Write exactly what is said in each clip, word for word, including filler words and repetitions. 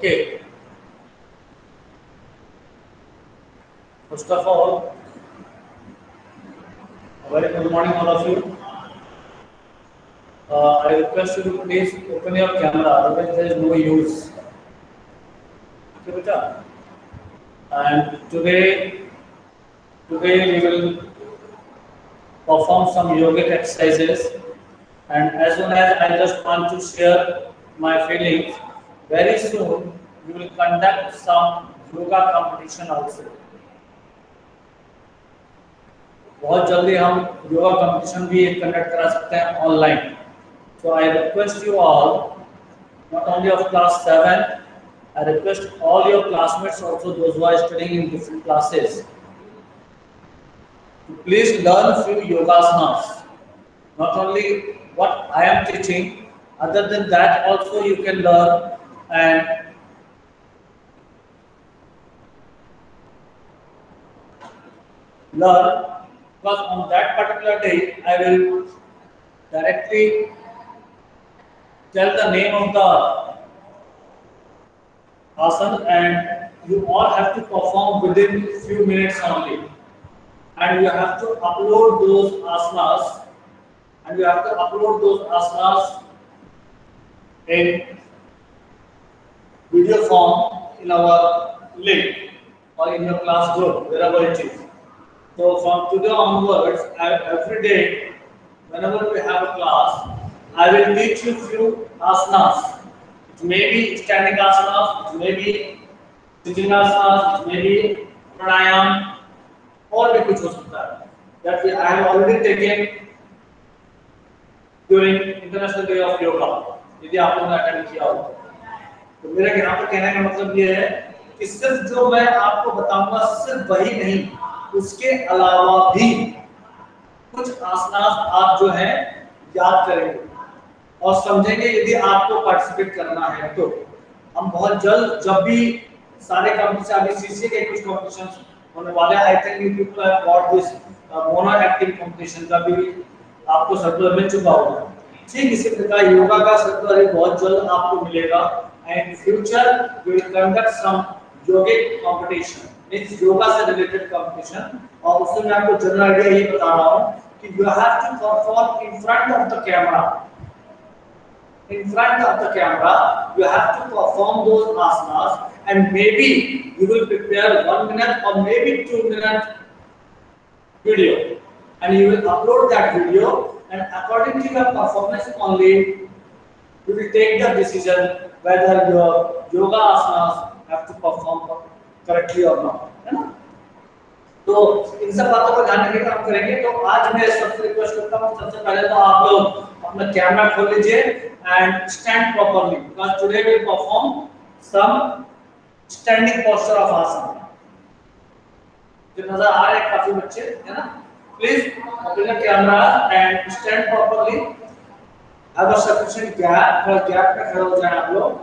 Okay. First of all, a very good morning, all of you. Uh, I request you to please open your camera, otherwise there is no use. Okay, beta. And today, today we will perform some yogic exercises. And as soon as I just want to share my feelings, very soon we will conduct some yoga competition also. बहुत जल्दी हम yoga competition भी conduct करा सकते हैं online. So I request you all, not only of class seven, I request all your classmates also, those who are studying in different classes, to please learn few yogasanas. Not only what I am teaching, other than that also you can learn and learn, because on that particular day I will directly tell the name of the asana and you all have to perform within few minutes only, and you have to upload those asanas and you have to upload those asanas in video form in our link or in your class group, wherever it is. So from today onwards, I, every day, whenever we have a class, I will teach you few asanas. It may be standing asanas, it may be sitting asanas, it may be pranayam, और भी कुछ हो सकता है. That I have already taken during International Day of Yoga. यदि आप लोगों ने अटेंड किया हो, तो मेरा यहाँ पर कहने का मतलब ये है कि सिर्फ जो मैं आपको बताऊंगा सिर्फ वही नहीं, उसके अलावा भी कुछ आसनास आप जो है याद करेंगे और समझेंगे. यदि आपको पार्टिसिपेट करना है तो हम बहुत जल्द, जब भी सारे कंपटीशन, अभी सीसीए के कुछ कंपटीशन होने वाले हैं, I think you people have got this mono acting competition का भी आपको सर्कुलर मिल चुका होगा. ठीक इसी प्रकार योगा का सर्कुलर बहुत जल्द आपको मिलेगा. And future we will conduct some yogic competition, means yoga से रिलेटेड कंपटीशन. और उसमें मैं आपको जनरल आइडिया ये बता रहा हूं कि you have to perform in front of the camera. In front of the camera, you have to perform those asanas, and maybe you will prepare one minute or maybe two minute video, and you will upload that video, and according to your performance only, you will take the decision whether your yoga asanas have to perform correctly or not. है ना? तो इन सब बातों को ध्यान रखिए, काम करेंगे. तो आज मैं सबसे रिक्वेस्ट करता हूँ, सबसे पहले तो आप लोग अपना कैमरा खोल लीजिए and stand properly, because today we will perform some standing posture of asana. जो नजर आ रहे हैं काफी बच्चे, है ना? Please open the camera and stand properly. Have a sufficient gap, और gap में खड़े हो जाए आप लोग.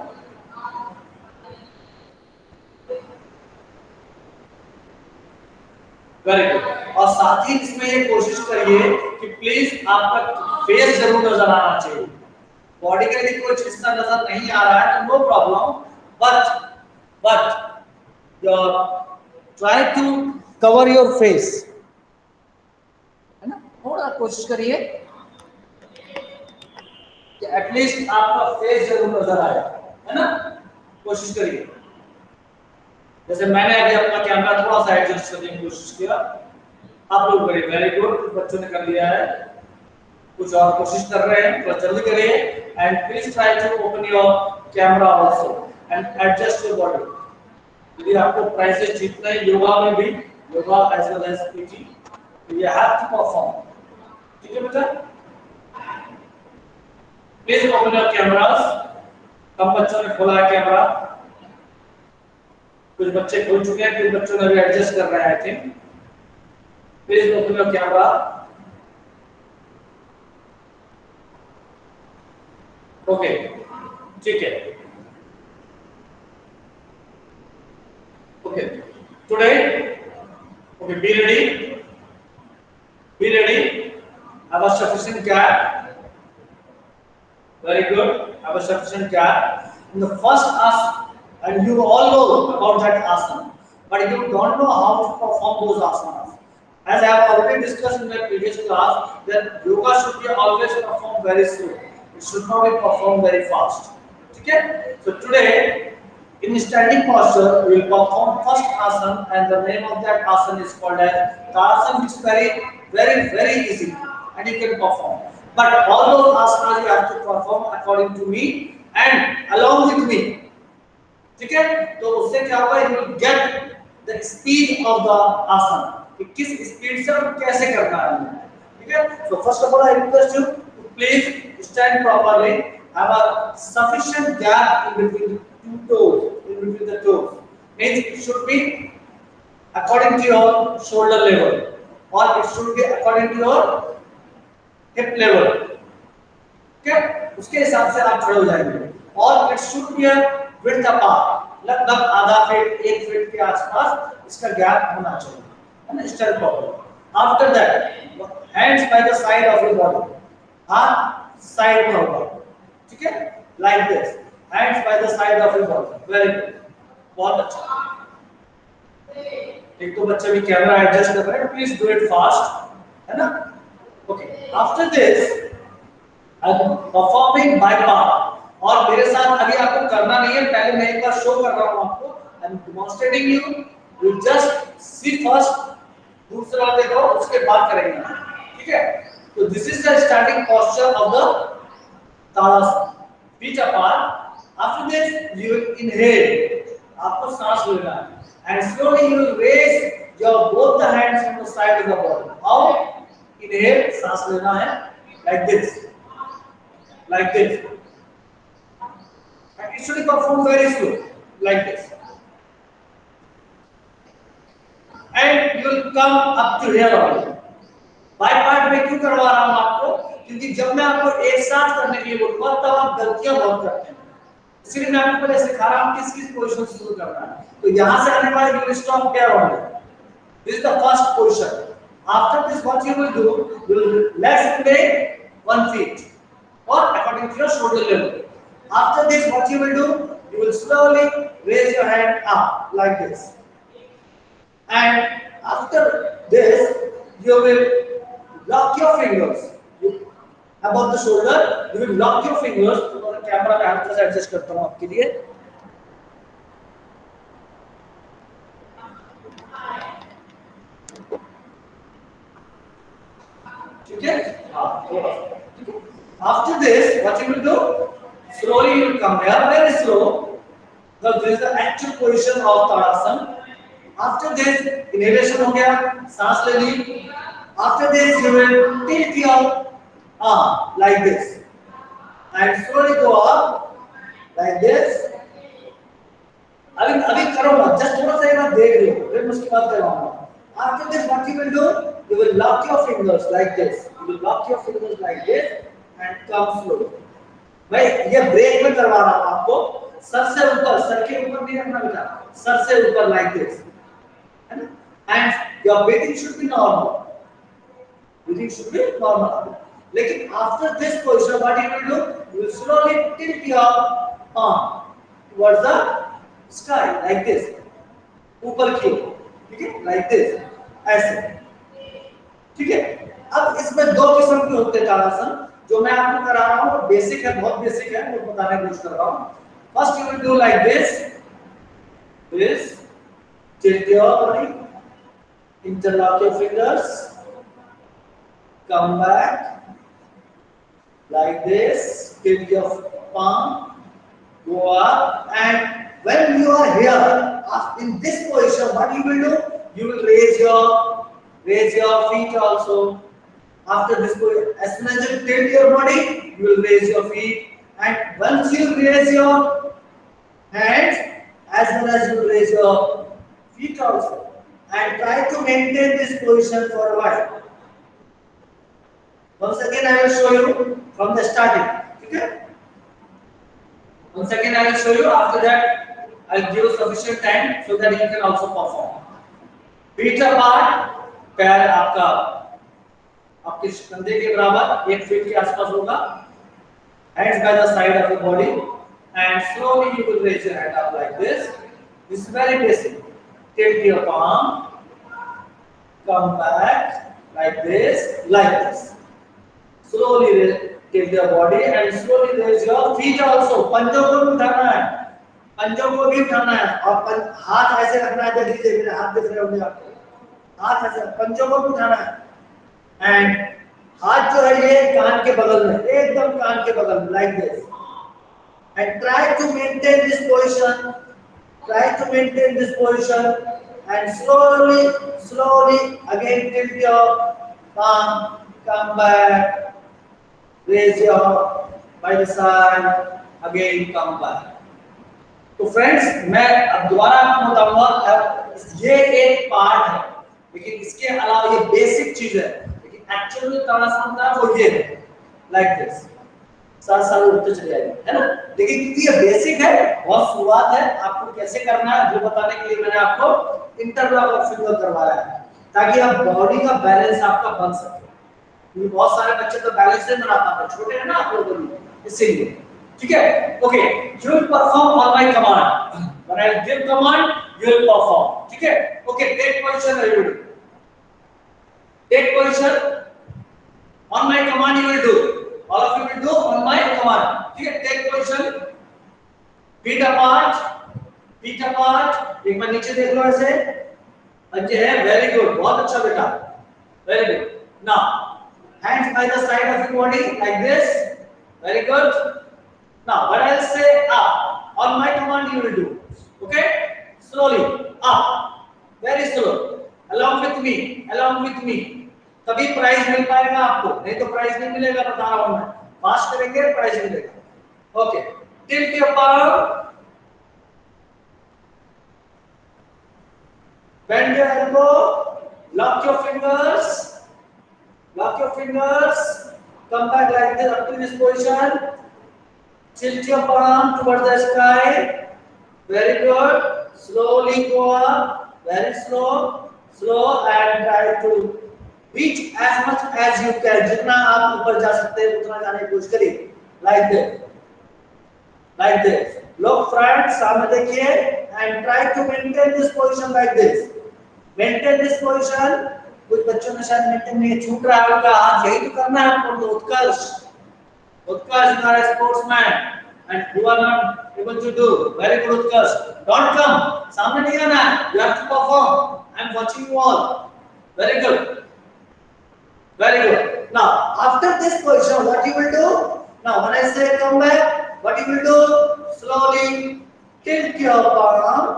Very good. और साथ ही इसमें ये कोशिश करिए कि प्लीज आपका फेस जरूर नजर आना चाहिए. बॉडी का यदि कुछ हिस्सा नजर नहीं आ रहा है तो no problem, but but your try to cover your face, है ना? थोड़ा कोशिश करिए कि एटलीस्ट आपका फेस जरूर नजर आए, है ना? कोशिश करिए. जैसे मैंने अभी अपना कैमरा थोड़ा सा एडजस्ट करने की कोशिश किया, आप लोग करिए. वेरी गुड, बच्चों ने कर लिया है. कुछ और कोशिश कर रहे हैं तो जल्दी करिए. And please try to open your camera also and adjust your body. यदि आपको प्राइसेस जीतना है योगा में भी, yoga as well as PT, you have to perform. ठीक है बेटा? Please open your cameras. कम बच्चों ने खोला है कैमरा, कुछ बच्चे खोल चुके हैं, कुछ बच्चों ने भी एडजस्ट कर रहे हैं. I think please open your camera. Okay, ठीक है. Okay, today, okay, be ready, be ready. Have a sufficient gap. Very good. Have a sufficient gap. In the first as and you all know about that asana, but you don't know how to perform those asanas. As I have already discussed in my previous class, that yoga should be always performed very slow. It should not be performed very fast. Okay? So today, in standing posture, we will perform first asana, and the name of that asana is called as Tadasana, which is very, very, very easy, and you can perform. But all those asanas you have to perform according to me and along with me. ठीक है? तो उससे क्या होगा? You will get the speed of the asana. कि किस speed से और कैसे करना है, ठीक है? So first of all, I request you to please stand properly. Have a sufficient gap in between the two toes, in between the toes. Means it should be according to your shoulder level, or it should be according to your hip level. Okay? उसके हिसाब से आप खड़े हो जाएंगे. और it should be a width apart. लगभग आधा फीट, एक फीट के आसपास इसका गैप होना चाहिए. And stand properly. After that, hands by the side of your body. हाथ साइड में होगा, ठीक है? Like this. Hands by the side of your body. Very good. बहुत अच्छा. एक तो बच्चे भी कैमरा एडजस्ट कर रहे हैं. Please do it fast, है ना? Okay. After this, I'm performing by part. और मेरे साथ अभी आपको करना नहीं है. पहले मैं एक बार शो कर रहा हूँ आपको. I'm demonstrating you. You just see first. दूसरा देखो, उसके बाद करेंगे, ठीक है? तो this is the starting posture of the Tadasana. Feet apart. After this you will inhale. आपको सांस लेना है and slowly you will raise your both the hands from the side of the body. How? Inhale, सांस लेना है like this, like this, and it should be perform very slow like this. And you will come up to here only. By part में क्यों करवा रहा हूँ आपको? क्योंकि जब मैं आपको एक साथ करने के लिए बोलूँगा तब आप गलतियाँ बहुत करते हैं. इसलिए मैं आपको पहले सिखा रहा हूँ किस किस पोजीशन से शुरू करना है. तो यहाँ से आने वाले you will stop here only. This is the first position. After this, what you will do? You will let's play one feet, or according to your shoulder level. After this, what you will do? You will slowly raise your hand up like this. And after this, you will lock your fingers you, above the shoulder. You will lock your fingers. तो मैं camera में हाथ से adjust करता हूँ आपके लिए. ठीक है? हाँ, थोड़ा सा. ठीक है? After this, what you will do? Slowly you will come here, very slow. Because this is the actual position of Tadasana. After this, inhalation हो गया, सांस ले ली. After this, you will tilt your arm like this and slowly go up like this. अभी अभी करो मत, just थोड़ा सा एक बार देख लो, फिर मैं उसके बाद कराऊंगा. After this, what you will do? You will lock your fingers like this. You will lock your fingers like this and come slowly. भाई ये ब्रेक में करवा रहा हूँ आपको. सर से ऊपर, सर के ऊपर नहीं रखना बेटा, सर से ऊपर like this. And your breathing should be normal. Breathing should be normal. लेकिन after this position, what you will do? You will slowly tilt your arm towards the sky like this. ऊपर की ओर, ठीक है? Like this. ऐसे. ठीक है? अब इसमें दो किस्म के होते हैं ताड़ासन. जो मैं आपको करा रहा हूँ बेसिक है, बहुत बेसिक है, मैं बताने की कोशिश कर रहा हूँ. First you will do like this. This. Tilt your body. Interlock your fingers. Come back like this. Tilt your palm. Go up, and when you are here in this position, what you will do? You will raise your raise your feet also. After this position, as soon as you tilt your body, you will raise your feet, and once you raise your hands, as well as you raise your feet also. And try to maintain this position for a while. Once again, I will show you from the starting. Okay? Once again, I will show you. After that, I will give you sufficient time so that you can also perform. Feet apart, पैर आपका आपके कंधे के बराबर, एक feet के आसपास होगा. Hands by the side of the body, and slowly you will raise your hand up like this. This is very basic. Tilt your palm, come back like this, like this. Slowly tilt your body and slowly raise your feet also. पंजों को भी उठाना है, पंजों को भी उठाना है और हाथ ऐसे रखना है। देखिए मेरे हाथ दिख रहे होंगे आपको, हाथ ऐसे, पंजों को भी उठाना है। एंड हाथ जो है ये कान के बगल में, एकदम कान के बगल में, like this. And try to maintain this position. Try to maintain this position and slowly, slowly again tilt your palm, come back, raise your by the side, again come back. तो फ्रेंड्स मैं अब दोबारा आपको बताऊंगा, ये एक part है लेकिन इसके अलावा ये बेसिक चीज है, लेकिन एक्चुअल में तानासन का वो ये है, लाइक दिस, साथ साथ उठते चले जाएंगे, है ना। लेकिन क्योंकि ये बेसिक है, बहुत शुरुआत है, आपको कैसे करना है वो बताने के लिए मैंने आपको इंटरलॉक ऑफ फिंगर करवाया है, ताकि आप बॉडी का बैलेंस आपका बन सके। क्योंकि बहुत सारे बच्चे तो बैलेंस नहीं बना पाते, छोटे हैं ना आप लोग भी, इसीलिए। ठीक है, okay, you will perform on my command, when I give command you will perform. ठीक है, okay, take position everybody, take position on my command you will do, all of you will do on my command. ठीक है, take position, feet apart, feet apart, एक बार नीचे देख लो ऐसे, पंजे है, very good, बहुत अच्छा बेटा, very good. Now hands by the side of your body like this, very good. Now what I'll say up, on my command you will do, okay, slowly up, very slow, along with me, along with me. तभी prize मिल पाएगा आपको, नहीं तो prize नहीं मिलेगा, बता रहा हूं मैं। फास्ट करेंगे प्राइज मिलेगा। Okay, tilt your palm, bend your elbow, lock your fingers, lock your fingers, come back like this up to this position, tilt your palm towards the sky, very good, slowly go up, very slow, slow and try to reach as much as you can, जितना आप ऊपर जा सकते हैं उतना जाने की कोशिश करिए, like this, like this, look front, सामने देखिए and try to maintain this position like this, maintain this position। कुछ बच्चों ने शायद मेंटेन नहीं, छूट रहा है उनका हाथ, यही तो करना है आपको। तो उत्कर्ष, उत्कर्ष you are a sportsman and you are not able to do, very good Utkarsh, don't come, सामने नहीं आना है, you have to perform, I am watching you all, very good, very good. Now after this position what you will do, now when I say come back, what you will do, slowly tilt your palm,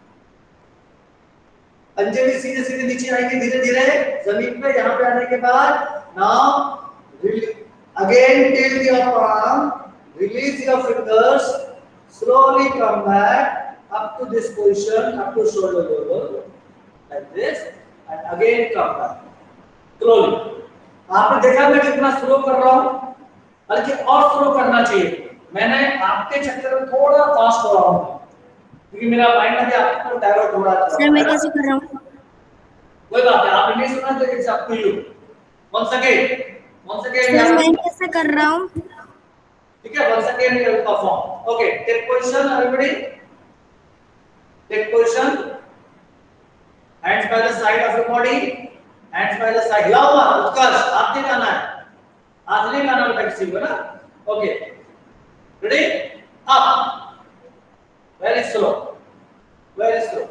पंजे भी सीधे सीधे नीचे आएंगे धीरे धीरे जमीन पे। यहाँ पे आने के बाद now again tilt your palm, release your fingers, slowly come back up to this position, up to shoulder level like this, and again come back slowly। आपने देखा मैं कितना स्लो कर रहा हूं, बल्कि और स्लो करना चाहिए। मैंने आपके चक्कर में थोड़ा फास्ट हो रहा हूं क्योंकि मेरा माइंड अभी आपके ऊपर डाइवर्ट हो रहा है। सर मैं कैसे कर रहा हूं? कोई बात नहीं, आप नहीं सुना तो it's up to you. Once again, once again sir मैं कैसे कर रहा हूं? ठीक है, once again you will perform. Okay, take position everybody, take position, hands by the side of your body, hands by the side, हिलाओ मत, उत्कर्ष, हाथ नहीं लाना है, हाथ नहीं लाना बेटा किसी को ना। Okay, ready, up, very slow, very slow,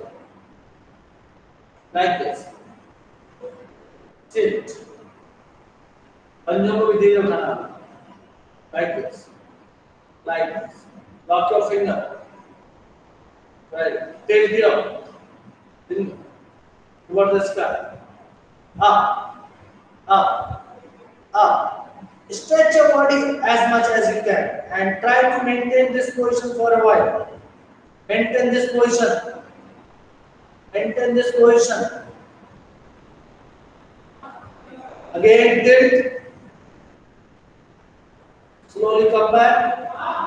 like this, tilt, पंजों को भी धीरे उठाना, like this, like this, lock your finger, very, tilt here, towards the sky, up, up, up. Stretch your body as much as you can and try to maintain this position for a while. Maintain this position. Maintain this position. Again, tilt. Slowly come back.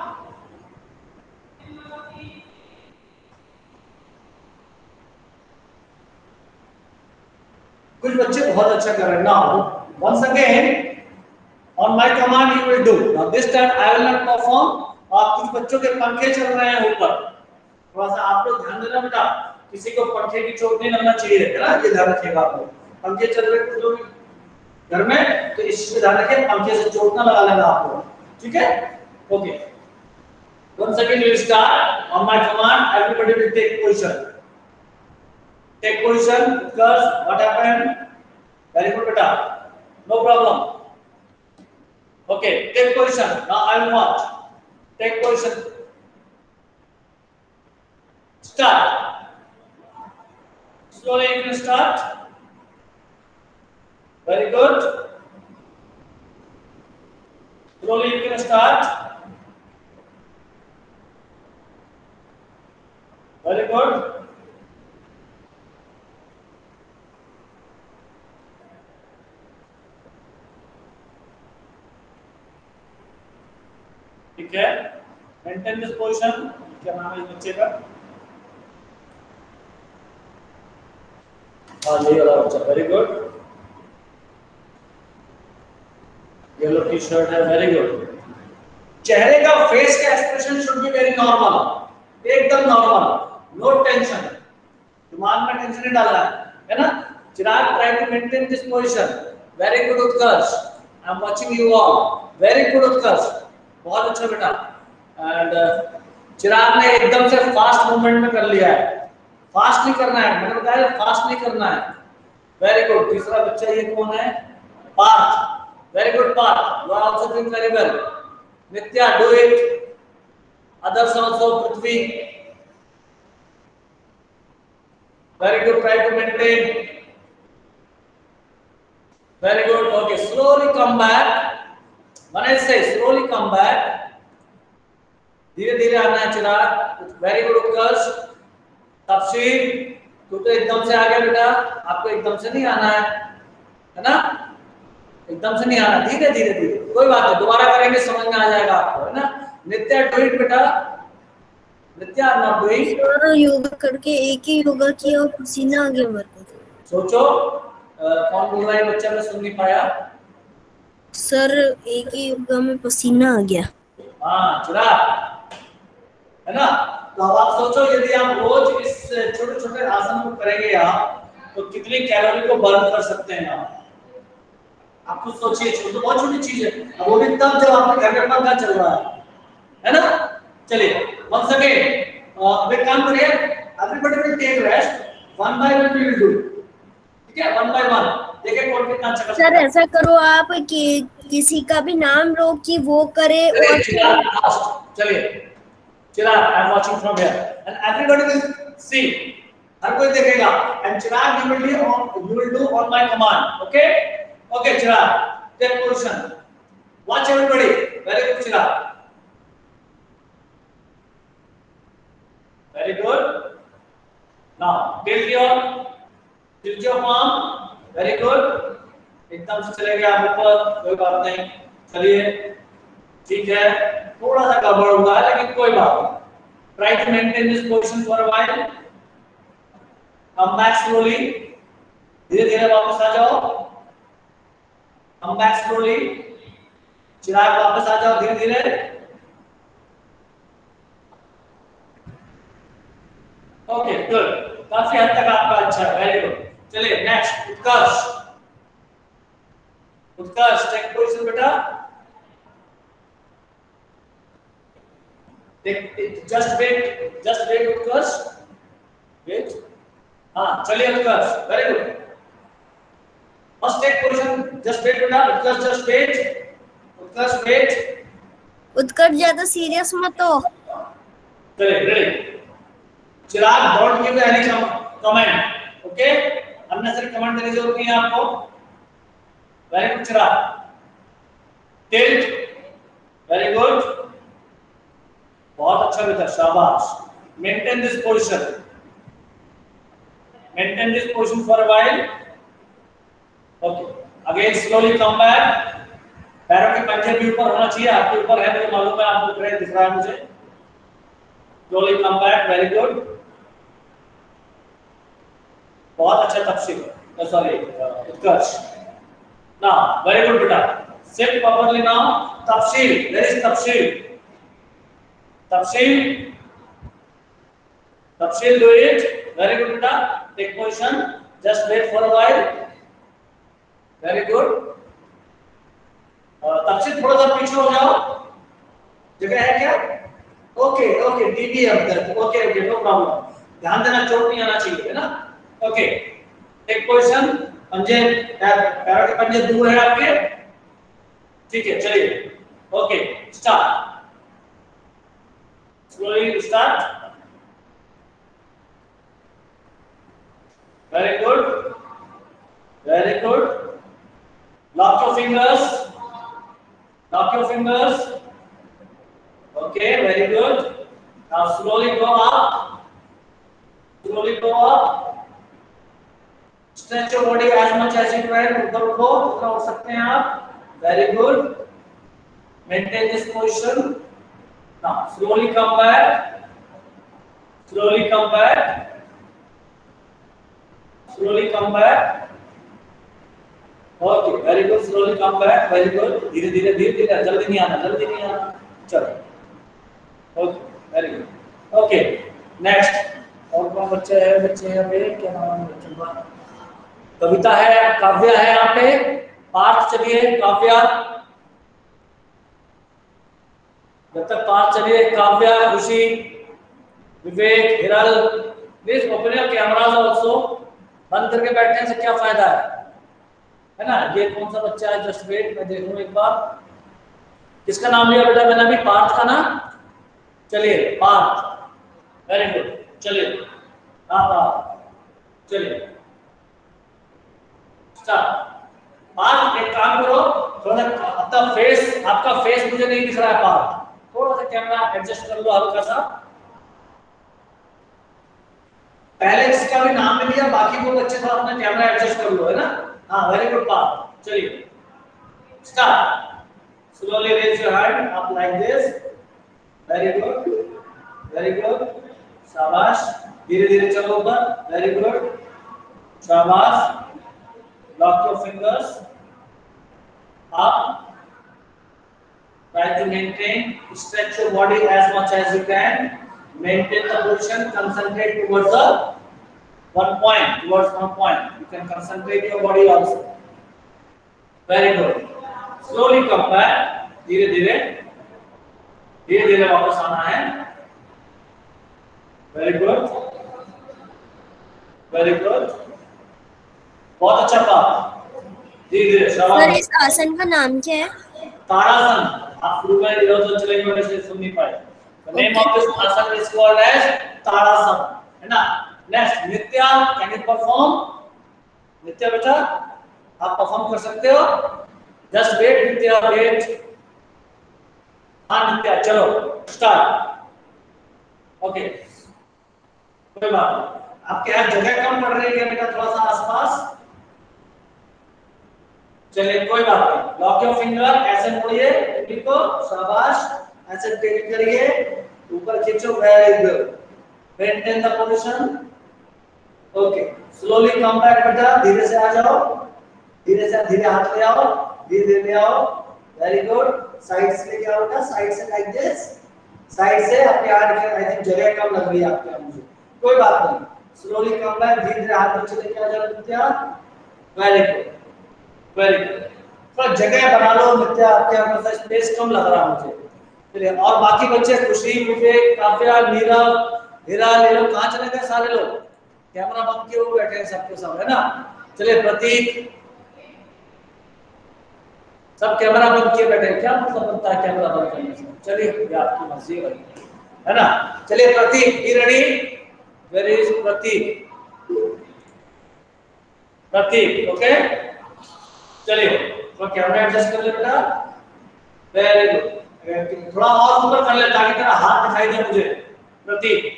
कुछ बच्चे बहुत अच्छा कर रहे हैं। Now once again on my command you will do. Now this time I will not perform, और कुछ बच्चों के पंखे चल रहे हैं ऊपर, थोड़ा सा आप लोग ध्यान देना बेटा, किसी को पंखे की चोट नहीं लगना चाहिए, है ना, ये ध्यान रखिएगा आप लोग। पंखे चल रहे हैं जो घर में, तो इस चीज ध्यान रखिए, पंखे से चोट ना लगा लेना आप लोग, ठीक है? Okay, once again we will start. On my command, everybody will take position. Take position. Because what happened? Very good, beta. No problem. Okay, take position. Now I will watch. Take position. Start. Slowly you can start. Very good. Slowly you can start. Very good. ठीक है, maintain this position. क्या नाम है इस बच्चे का? हाँ, ये वाला बच्चा। Very good. Yellow T shirt है। Very good. चेहरे का फेस का expression should be very normal, एकदम नॉर्मल, नो टेंशन, दिमाग में टेंशन नहीं डालना है ना। Chirag, try to maintain this position. Very good Utkarsh, I am watching you all. Very good Utkarsh, बहुत अच्छा बेटा। एंड चिराग ने एकदम से फास्ट मूवमेंट में कर लिया है, फास्ट नहीं करना है, मैंने बताया फास्ट नहीं करना है। Very good. तीसरा बच्चा ये कौन है? Parth. Very good Parth, you are also doing very well. Nitya, do it. Others also, Prithvi. Very good, try to maintain. Very good. Okay, slowly come back. When I say slowly come back, धीरे धीरे आना है चिराग। Very good उत्कर्ष। तफसील, तू तो एकदम से आ गया बेटा, आपको एकदम से नहीं आना है, है ना, एकदम से नहीं आना, धीरे धीरे धीरे, कोई बात नहीं, दोबारा करेंगे समझ में आ जाएगा आपको, है ना। नित्या, डू इट बेटा। Nitya, not doing. Sir, yoga करके एक ही योगा किया और पसीना आ गया मेरे को। सोचो, कौन बोल रहा है बच्चा, मैं सुन नहीं पाया। सर, एक ही योगा में पसीना आ गया। हाँ चिराग, है ना। तो अब आप सोचो, यदि आप रोज इस छोटे छोटे आसन को करेंगे आप, तो कितनी कैलोरी को बर्न कर सकते हैं आप। आप खुद सोचिए, छोटी बहुत छोटी चीज है, अब वो भी तब जब आपके घर में पंखा चल रहा है, है ना। चलिए, वंस अगेन, अब एक काम करिए, everybody will take rest, one by one we will do, ठीक है, वन बाय वन। देखिए कौन कितना अच्छा कर सकता है। सर, ऐसा करो आप कि किसी का भी नाम लो कि वो करे और चलिए, Chirag, I am watching from here and everybody will see, हर कोई देखेगा, and Chirag you will do on you will do on my command. Okay okay Chirag, take position, watch everybody. Very good Chirag, very good. Now tilt your tilt your palm. Very good. एकदम से चले गए आप ऊपर, कोई बात नहीं, चलिए ठीक है, थोड़ा सा गड़बड़ हुआ है लेकिन कोई बात नहीं। Try to maintain this position for a while. Come back slowly, धीरे धीरे वापस आ जाओ। कम बैक स्लोली। चिराग, वापस आ जाओ धीरे धीरे। ओके गुड, काफी हद तक आपका अच्छा है। Very good. चलिए next, Utkarsh. Utkarsh, take position बेटा। Take, just wait, just wait Utkarsh, wait. हाँ चलिए Utkarsh, very good. First take position, just wait बेटा। Utkarsh, just wait. Utkarsh, wait. Utkarsh, ज्यादा सीरियस मत हो। चलिए ready. Chirag, don't give any comment, okay, unnecessary comment देने की जरूरत नहीं है आपको। Very good Chirag. Tilt, very good, बहुत अच्छा बेटा, शाबाश। Maintain this position, maintain this position for a while. Okay, again slowly come back. पैरों के पंजे भी ऊपर होना चाहिए, आपके ऊपर है, मुझे मालूम है, आपको ग्रे दिख रहा है मुझे। Slowly come back, very good, बहुत अच्छा Tafseel, sorry Utkarsh. Now very good बेटा, sit properly now. Tafseel, where is Tafseel? Tafseel Tafseel do it, very good बेटा, take position, just wait for a while, very good. Tafseel थोड़ा सा पीछे हो जाओ, जगह है क्या? ओके ओके, डीबी है उधर, ओके ओके, नो प्रॉब्लम, ध्यान देना, चोट नहीं आना चाहिए, है ना? ओके, टेक पोजीशन, पंजे पैरों के पंजे दूर है आपके, ठीक है, चलिए, okay, start, slowly start, very good, very good, lock your fingers, lock your fingers, okay, very good, now slowly go up, slowly go up, stretch your body as much as you can, ऊपर उठो, जितना उठ सकते हैं आप, very good, maintain this position, now slowly come back, slowly come back, slowly come back, okay, very good, slowly come back, very good, धीरे धीरे धीरे धीरे, जल्दी नहीं आना, जल्दी नहीं आना, चलो, okay, very good, okay, next, और कौन बच्चे हैं? बच्चे हैं अभी, क्या नाम है बच्चों का? कविता है, काव्या है यहाँ पे, पार्थ, चलिए काव्या, जब तक पार्थ चलिए, Kavya, Khushi, Vivek, Hiral, please open your cameras also, बंद करके बैठने से क्या फायदा है, है ना? ये कौन सा बच्चा है? जस्ट वेट, मैं देखूं एक बार, किसका नाम लिया बेटा मैंने अभी? पार्थ का ना, चलिए पार्थ, वेरी गुड, चलिए, हाँ हाँ, चलिए, स्टार्ट। पार्थ, एक काम करो, थोड़ा अपना फेस, आपका फेस मुझे नहीं दिख रहा है पार्थ, थोड़ा सा कैमरा एडजस्ट कर लो हल्का सा, पहले इसका भी नाम ले लिया, बाकी को बच्चे थोड़ा अपना कैमरा एडजस्ट कर लो, है ना? हाँ, वेरी गुड पार्थ, चलिए, start, slowly raise your hand up like this, very good, very good, शाबाश, धीरे धीरे चलो ऊपर, वेरी गुड, शाबाश, lock your fingers up, try to maintain, stretch your body as much as you can, maintain the position, concentrate towards the one point, towards one point, you can concentrate your body also, very good, slowly come back, धीरे धीरे धीरे धीरे वापस आना है, very good, very good, बहुत अच्छा काम, धीरे धीरे, शाबाश। सर, इस आसन का नाम क्या है? ताड़ासन, आप शुरू में इधर चलेंगे वजह से सुन नहीं पाए, the name of this आसन is called as ताड़ासन, है ना? Next, Nitya, can you perform? Nitya बेटा, आप परफॉर्म कर सकते हो, जस्ट वेट नित्या, वेट, हाँ नित्या, चलो स्टार्ट, ओके, कोई बात नहीं, आपके यहाँ जगह कम पड़ रही है बेटा, थोड़ा सा आसपास, चलिए कोई बात नहीं, लॉक योर फिंगर, ऐसे मोड़िए उंगली को, शाबाश, ऐसे टेक करिए, ऊपर खींचो, very good, maintain the position, okay, slowly come back बेटा, धीरे से आ जाओ, धीरे से धीरे हाथ ले आओ, धीरे धीरे ले आओ, वेरी गुड, साइड से लेके आओ बेटा, साइड से लाइक दिस, साइड से, आपके यहाँ आई थिंक जगह कम लग रही है आपके यहाँ मुझे, कोई बात नहीं, स्लोली कम बैक, धीरे धीरे हाथ नीचे लेके आ जाओ Nitya, very good, very good, थोड़ा जगह बना लो नित्या, आपके यहाँ पर स्पेस कम लग रहा है मुझे, चलिए, और बाकी बच्चे, खुशी, विवेक, काव्या, नीरव, हीरा, नीरव, कहाँ चले गए सारे लोग? कैमरा बंद किए हुए बैठे हैं सबके सब, है ना? चलिए, प्रतीक, सब कैमरा बंद किए बैठे हैं, क्या मतलब बनता है कैमरा बंद करने से? चलिए, ये आपकी मर्जी है ना? चलिए, Prateek, be ready, where is Prateek, Prateek, okay, चलिए, तो कैमरा एडजस्ट कर ले बेटा, वेरी गुड, थोड़ा और ऊपर कर ले ताकि तेरा हाथ दिखाई दे मुझे, प्रतीक,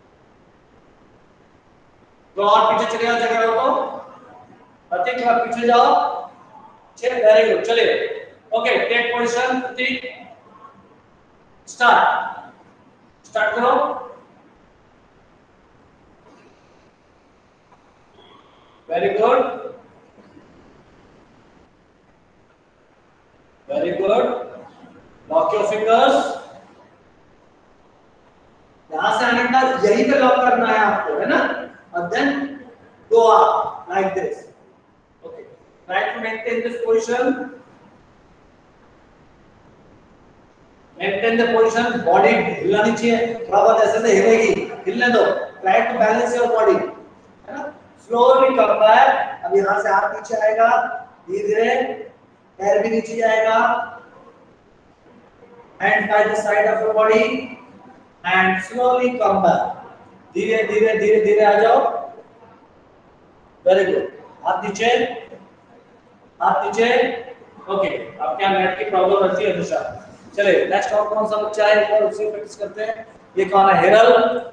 तो और पीछे चले जाओ जगह को, प्रतीक थोड़ा पीछे जाओ, चलिए, वेरी गुड, चलिए, okay, take position, Prateek, start, start करो, very good, very good, lock your fingers, पे लॉक करना है आपको, है ना, और then go up like this. Okay, try to maintain this position, maintain the position, body हिलना नहीं चाहिए, थोड़ा बहुत ऐसे से हिलेगी, हिलने दो, try to balance your body, है ना, स्लोली कम बैक। अब यहां से हाथ नीचे आएगा, धीरे धीरे पैर भी नीचे जाएगा, hand by the side of your body and slowly come back, धीरे धीरे धीरे धीरे आ जाओ, वेरी गुड, हाथ नीचे, हाथ नीचे। ओके, अब क्या नेट की प्रॉब्लम रहती है हमेशा। चले नेक्स्ट और कौन सा बच्चा है, एक बार उसे प्रैक्टिस करते हैं। ये कौन है, Hiral.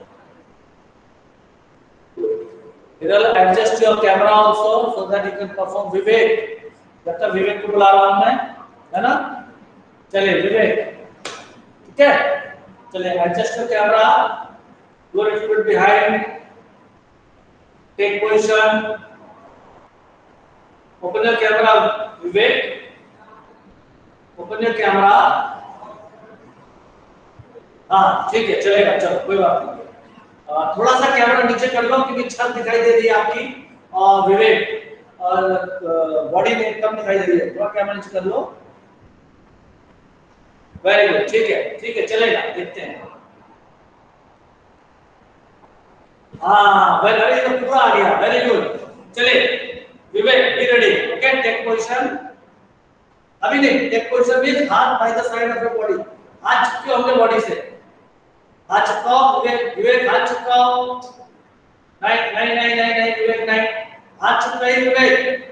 Hiral, adjust your camera also so that you can perform. Vivek, जब तक विवेक को बुला रहा हूं मैं, है ना, चले विवेक, ठीक है, चले adjust your camera, go little bit behind, take position, open your camera Vivek, open your camera. हाँ ठीक है, चलेगा, चलो कोई बात नहीं। थोड़ा सा कैमरा नीचे कर लो क्योंकि छत दिखाई दे रही है आपकी, और विवेक और बॉडी में कम दिखाई दे रही है, थोड़ा कैमरा नीचे कर लो, वेरी गुड, ठीक है ठीक है, चलेगा, देखते हैं। हाँ वेरी गुड, पूरा आ गया, वेरी गुड। चले Vivek, be ready, okay, take position. अभी नहीं, टेक पोजीशन मींस हाथ by the side of your body, हाथ चिपके होंगे बॉडी से, हाथ चिपकाओ विवेक, विवेक हाथ चिपकाओ, नहीं नहीं नहीं नहीं नहीं विवेक नहीं, हाथ चिपकाइए विवेक।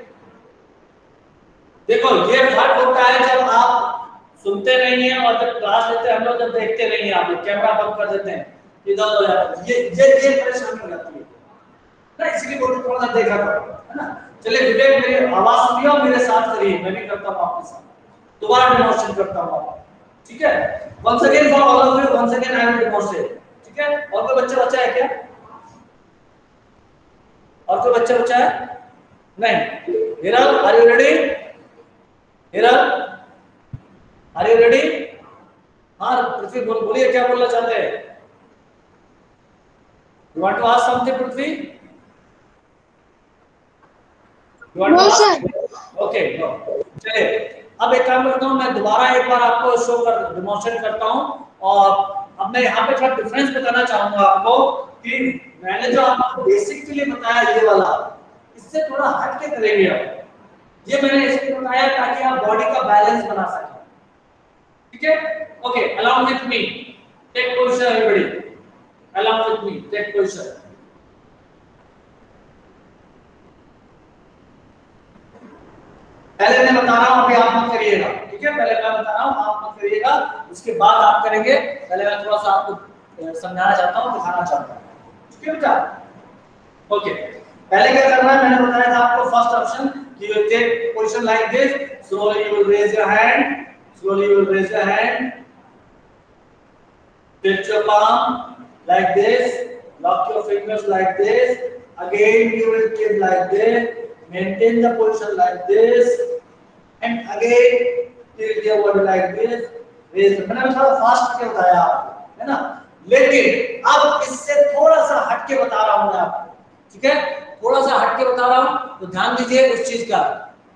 देखो ये फर्क होता है जब आप सुनते नहीं है और जब क्लास लेते हैं हम लोग, जब देखते नहीं है आप लोग, कैमरा बंद कर देते हैं, इधर हो जाता है, ये ये ये परेशानी हो जाती है ना, इसलिए बोलते थोड़ा सा देखा करो, है ना। चलिए विवेक, मेरी आवाज सुनिए और मेरे साथ करिए, मैं भी करता हूं आपके साथ, दोबारा डेमोंस्ट्रेट करता हूं आपको, ठीक है। Once again for all of you, once again I will demonstrate, ठीक है। और कोई बच्चा बच्चा है क्या, और कोई बच्चा बच्चा है नहीं। Hiral, are you ready, Hiral are you ready? हाँ पृथ्वी बोलिए, क्या बोलना चाहते हैं? You want to ask something, Prithvi? You want to ask? Okay, no. चलिए, अब एक काम करता हूँ, मैं दोबारा एक बार आपको शो कर डेमोंस्ट्रेट करता हूँ, और अब मैं यहाँ पे थोड़ा डिफरेंस बताना चाहूंगा आपको कि मैंने जो आपको बेसिक के लिए बताया ये वाला, इससे थोड़ा हट के करेंगे आप। ये मैंने इसलिए बताया ताकि आप बॉडी का बैलेंस बना सकें, ठीक है? Okay, along with me, take position everybody. Along with me, take position. पहले मैं बता रहा हूं, अभी आप मत करिएगा, ठीक है? पहले मैं बता रहा हूं, आप मत करिएगा, उसके बाद आप करेंगे। पहले मैं थोड़ा सा आपको समझाना चाहता हूं, दिखाना चाहता हूं, ठीक है बेटा? ओके, पहले क्या करना है, मैंने बताया था आपको फर्स्ट ऑप्शन कि you take position like this, slowly you will raise your hand, slowly you will raise your hand, tilt your palm like this, lock your fingers like this, again you will keep like this, maintain the position like this, and again tilt your body like this, raise। मैंने थोड़ा fast करके बताया आपको, है ना, लेकिन अब इससे थोड़ा सा हट के बता रहा हूं मैं आपको, ठीक है? थोड़ा सा हट के बता रहा हूं, तो ध्यान दीजिए उस चीज का,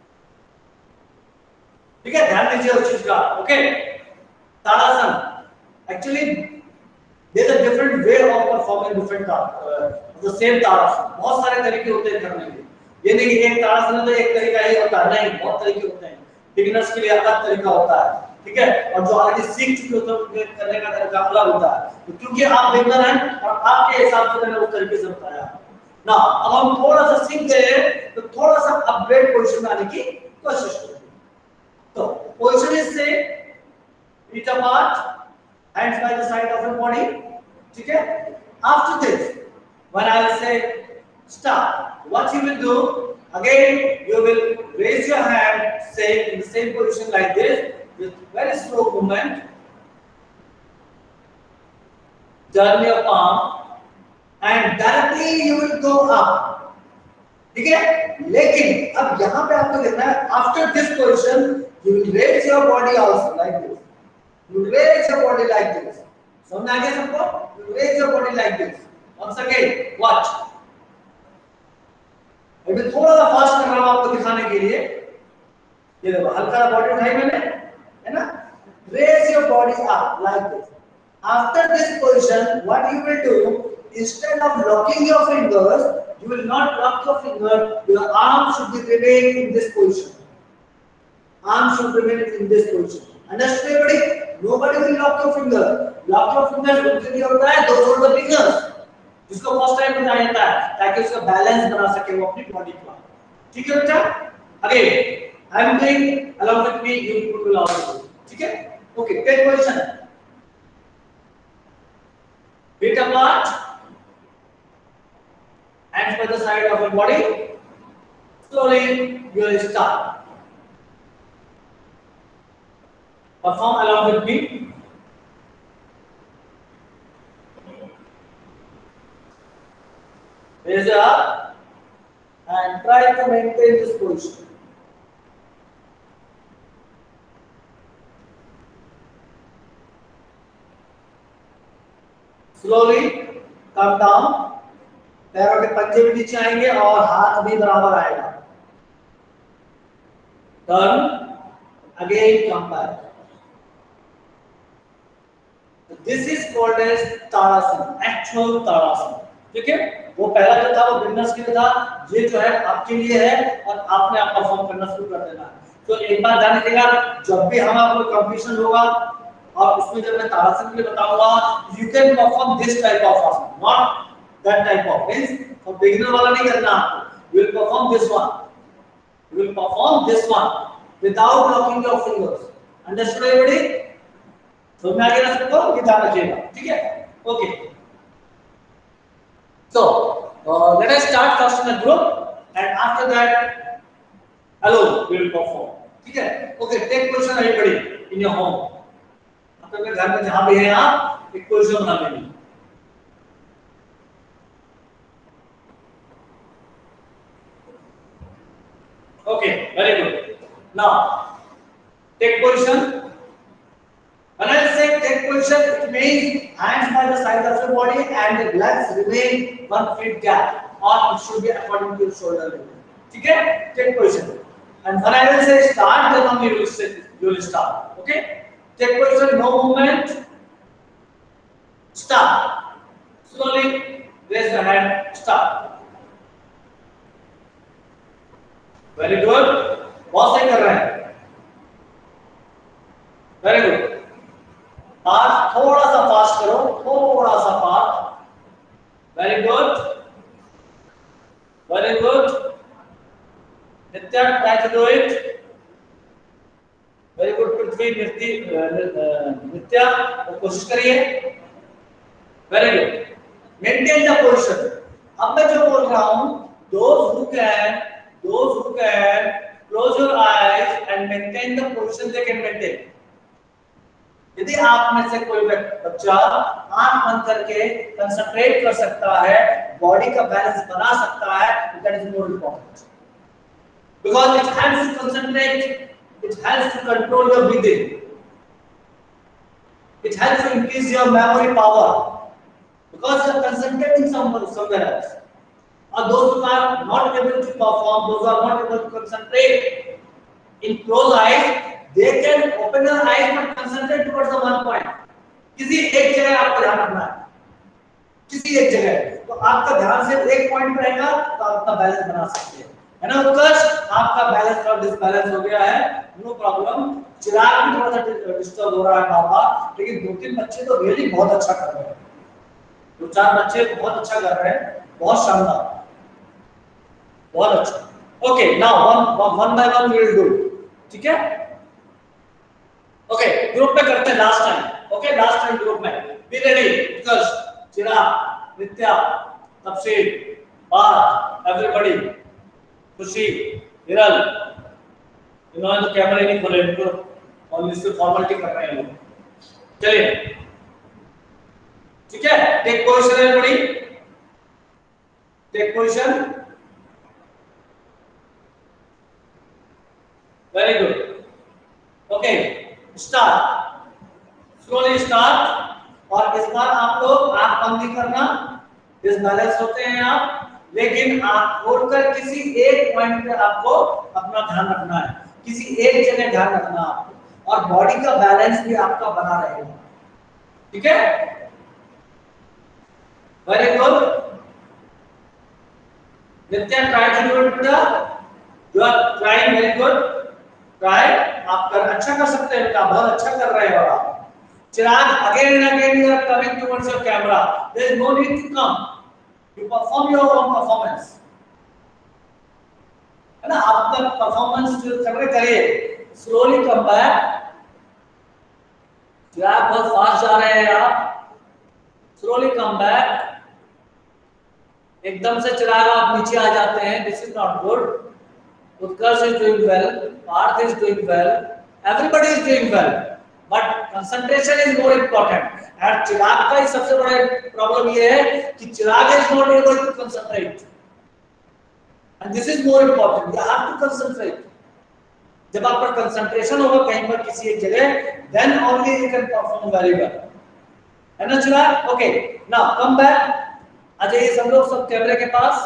ठीक है? ध्यान दीजिए उस चीज का। Okay, Tadasana, actually there's a different way of performing different uh, the same Tadasana. बहुत सारे तरीके होते हैं करने के, ये नहीं कि एक ताड़ासन तो एक तरीका ही होता है, नहीं, बहुत तरीके होते हैं। बिगिनर्स के लिए अलग तरीका होता है, ठीक है, और जो ऑलरेडी सीख चुके होते हैं उनके करने का तरीका अलग होता है। तो क्योंकि आप बिगिनर हैं और आपके हिसाब से मैंने उस तरीके से बताया ना, अब हम थोड़ा सा सीख गए तो थोड़ा सा अपग्रेड पोजीशन में आने की कोशिश करेंगे। तो पोजीशन इज से feet apart, hands by the side of your body, ठीक है? After this, when I will say start, what you will do, again you will raise your hand, say in the same position like this, with very slow movement, turn your palm and directly you will go up, ठीक है? लेकिन अब यहाँ पे आपको देखना है, after this position you will raise your body also like this, you will raise your body like this, समझ आ गया सबको? You will raise your body like this, once again watch, अभी थोड़ा सा फास्ट कर रहा हूं आपको दिखाने के लिए। ये देखो हल्का बॉडी उठाई मैंने, है ना? Raise your body up like this. After this position, what you will do, instead of locking your fingers, you will not lock your finger. Your arm should be remain in this position. Arm should remain in this position. Understand everybody? Nobody will lock your finger. Lock your fingers उनके लिए होता है those are the fingers, जिसको first time बताया जाता है ताकि उसका बैलेंस बना सके वो अपनी बॉडी का। ठीक है बच्चा? Again, I am doing along with me. You will also do. ठीक है? Okay, take position. Feet apart. Hands by the side of your body. Slowly you will start. Perform along with me. Raise your arm and try to maintain this position. Slowly come down. पैरों के पंजे भी नीचे आएंगे और हाथ भी बराबर आएगा। Turn. Again come back. This is called as tadasana, actual ताड़ासन। ठीक है? वो पहला जो था वो बिगिनर्स के लिए था, ये जो है आपके लिए है और आपने आप परफॉर्म करना शुरू कर देना है। तो एक बात ध्यान रखिएगा, जब भी हमारा कोई कंपटीशन होगा और उसमें जब मैं ताड़ासन के लिए बताऊंगा, you can perform this type of आसन, not that type of, means for beginner वाला नहीं करना आपको। You will perform this one, you will perform this one without locking your fingers. Understood everybody? तो मैं आगे ना सकता हूँ, ये ध्यान रखिएगा, ठीक है? Okay. So uh, let us start first in a group, and after that, alone we will perform. ठीक है? Okay, take position everybody in your home. अपने घर में जहाँ भी हैं आप एक पोजीशन बना लेंगे। Okay, very good. Now take position. When I say take position, it means hands by the side of your body and the legs remain one feet gap, or it should be according to your shoulder level. ठीक है? Take position. And when I will say start, then only you will sit, you will start. Okay? Take position, no movement. Start. Slowly raise your hand. Start. Very good. बहुत सही कर रहे हैं. Very good. आज थोड़ा सा fast करो, थोड़ा सा fast. Very good. Very good. Nitya, try to do it. Very good. Prithvi, Nitya, कोशिश करिए. Very good. Maintain the position. अब मैं जो बोल रहा हूँ, those who can, those who can close your eyes and maintain the position they can maintain. यदि आप में से कोई बच्चा आंख बंद करके कंसंट्रेट कर सकता है, बॉडी का बैलेंस बना सकता है, that is more important because it helps to concentrate, it helps to control your breathing, it helps to increase your memory power because you are concentrating somewhere somewhere else. Or those who are not able to perform, those who are not able to concentrate in closed eyes, they can open their eyes but concentrate towards the one point. किसी एक जगह आपको ध्यान रखना है, किसी एक जगह, तो आपका ध्यान सिर्फ एक पॉइंट पे रहेगा तो आप अपना बैलेंस बना सकते हैं, है ना उत्कर्ष? आपका बैलेंस और डिसबैलेंस हो गया है, नो प्रॉब्लम। चिराग भी थोड़ा सा डिस्टर्ब हो रहा है बाबा, लेकिन दो तीन बच्चे तो रियली बहुत अच्छा कर रहे हैं, दो चार बच्चे बहुत अच्छा कर रहे हैं, बहुत शानदार, बहुत अच्छा। Okay, now one one by one we will do, ठीक है? ओके, ग्रुप में करते हैं last time. Okay, last time group में बी रेडी। उत्कर्ष, चिराग, नित्या, तपसीर, बात, एवरीबॉडी, खुशी, हिरल, इन्होंने तो कैमरे नहीं खोले, इनको ओनली सिर्फ फॉर्मेलिटी कर रहे हैं लोग। चलिए, ठीक है? Take position everybody, take position. Very good. Okay, start, slowly start. और इस बार आप लोग आंख बंद नहीं करना, डिसबैलेंस होते हैं आप, लेकिन आप छोड़कर किसी एक पॉइंट पे आपको अपना ध्यान रखना है, किसी एक जगह ध्यान रखना है आपको, और बॉडी का बैलेंस भी आपका बना रहेगा। ठीक है, very good. Nitya try to do it बेटा, you are trying, very good, try, आप कर अच्छा कर सकते हैं बेटा, बहुत अच्छा कर रहे हो आप। चिराग, again and again you are coming towards your camera, there is no need to come, you perform your own performance, है ना, आप अपना परफॉर्मेंस जो कर रहे करिए, स्लोली कम बैक। चिराग बहुत फास्ट जा रहे हैं आप, स्लोली कम बैक। एकदम से चिराग आप नीचे आ जाते हैं, this is not good. Utkarsh is doing well, Parth is doing well, everybody is doing well, but concentration is more important. And Chirag का ही सबसे बड़ा प्रॉब्लम ये है कि Chirag is not able to concentrate, and this is more important, you have to concentrate. जब आप पर कंसंट्रेशन होगा कहीं पर किसी एक जगह, then only you can perform very well, है ना Chirag? Okay, now come back, आ जाइए सब लोग, सब कैमरे के पास,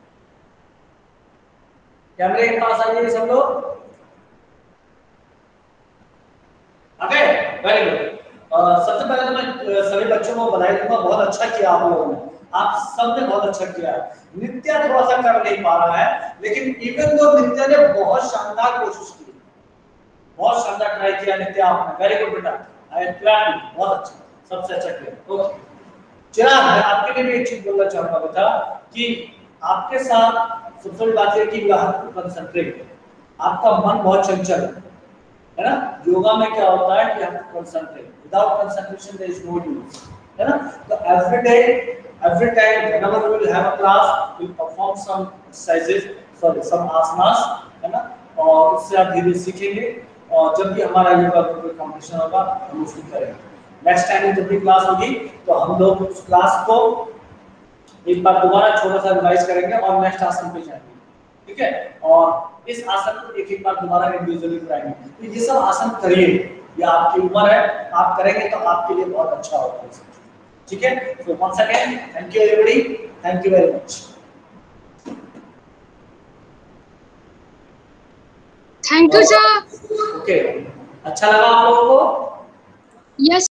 कैमरे के पास आ जाइए सब लोग। Okay, very good. सबसे पहले तो मैं सभी बच्चों को बधाई दूंगा, बहुत अच्छा किया आप लोगों ने, आप सबने बहुत अच्छा किया है। नित्या थोड़ा सा कर नहीं पा रहा है, लेकिन इवन दो नित्या ने बहुत शानदार कोशिश की, बहुत शानदार ट्राई किया नित्या आपने, वेरी गुड बेटा, आई एम ग्लैड, बहुत अच्छा, सबसे अच्छा किया। ओके चिराग, मैं आपके लिए भी एक चीज बोलना चाहूंगा बेटा, कि आपके साथ सबसे बड़ी बात है कि यू हैव टू कंसंट्रेट, आपका मन बहुत चंचल है ना, योगा में क्या होता है कि हम concentrate, without concentration there is no use, है ना। तो every day, every time whenever we will have a class, we will perform some exercises, sorry some asanas, है ना, और उससे आप धीरे सीखेंगे, और जब भी हमारा योगा का कोई कंपटीशन होगा हम उसको करेंगे। नेक्स्ट टाइम जब भी क्लास होगी तो हम लोग उस क्लास को एक बार दोबारा छोटा सा रिवाइज करेंगे और नेक्स्ट आसन पे जाएंगे, ठीक है, और इस आसन को एक एक बार दोबारा इंडिविजुअली कराएंगे। तो ये सब आसन करिए, ये आपकी उम्र है, आप करेंगे तो आपके लिए बहुत अच्छा होगा, ठीक है। So once again thank you everybody, thank you very much. Thank you sir. Okay, अच्छा लगा आप लोगों को? यस।